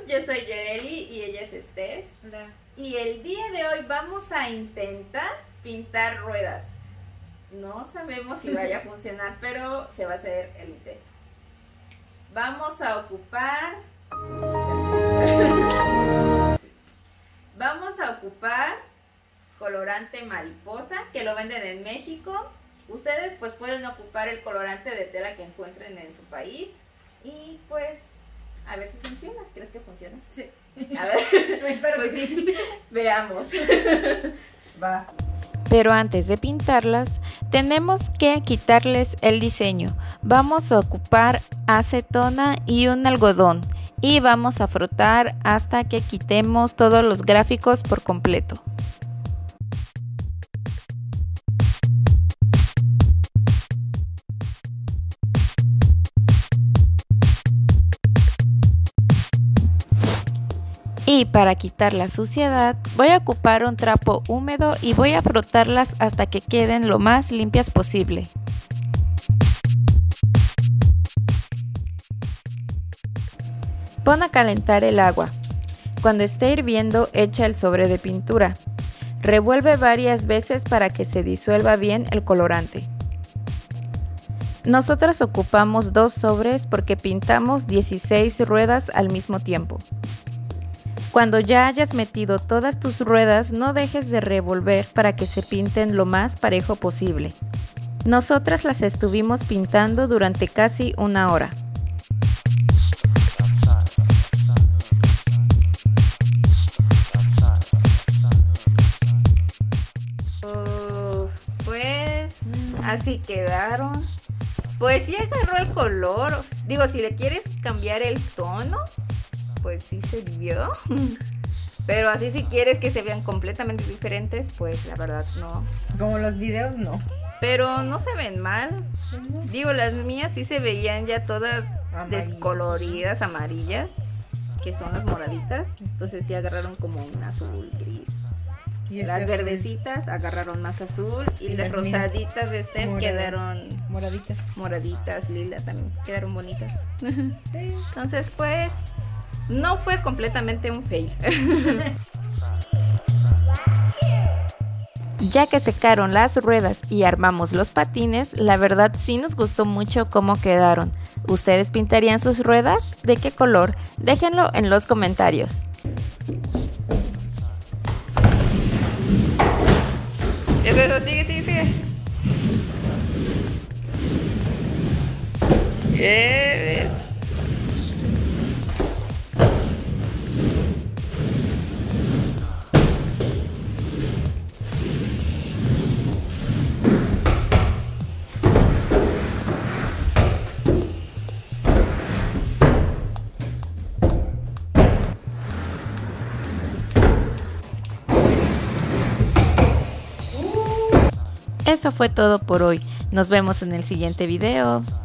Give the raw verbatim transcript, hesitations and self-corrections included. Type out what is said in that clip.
yo soy Yereli y ella es Steph. Hola. Y el día de hoy vamos a intentar pintar ruedas. No sabemos si vaya a funcionar, pero se va a hacer el intento. Vamos a ocupar... Vamos a ocupar colorante mariposa, que lo venden en México. Ustedes pues pueden ocupar el colorante de tela que encuentren en su país. Y pues, a ver si funciona. ¿Crees que funciona? Sí. A ver, espero pues que sí. Veamos. Va. Pero antes de pintarlas, tenemos que quitarles el diseño. Vamos a ocupar acetona y un algodón y vamos a frotar hasta que quitemos todos los gráficos por completo. Y para quitar la suciedad, voy a ocupar un trapo húmedo y voy a frotarlas hasta que queden lo más limpias posible. Pon a calentar el agua. Cuando esté hirviendo, echa el sobre de pintura. Revuelve varias veces para que se disuelva bien el colorante. Nosotros ocupamos dos sobres porque pintamos dieciséis ruedas al mismo tiempo. Cuando ya hayas metido todas tus ruedas, no dejes de revolver para que se pinten lo más parejo posible. Nosotras las estuvimos pintando durante casi una hora. Uh, pues así quedaron. Pues sí agarró el color. Digo, si le quieres cambiar el tono, pues sí se vio. Pero así si quieres que se vean completamente diferentes, pues la verdad no. Como los videos, no. Pero no se ven mal. Digo, las mías sí se veían ya todas Amarillas. descoloridas, amarillas, que son las moraditas. Entonces sí agarraron como un azul gris. Y este Las azul, verdecitas agarraron más azul y, Y las las mías, rosaditas de este morado. quedaron moraditas. moraditas, lila también, quedaron bonitas. Sí. Entonces pues no fue completamente un fail. Ya que secaron las ruedas y armamos los patines, la verdad sí nos gustó mucho cómo quedaron. ¿Ustedes pintarían sus ruedas? ¿De qué color? Déjenlo en los comentarios. Eso, eso, sigue, sigue, sigue. Eh, Eso fue todo por hoy. Nos vemos en el siguiente video.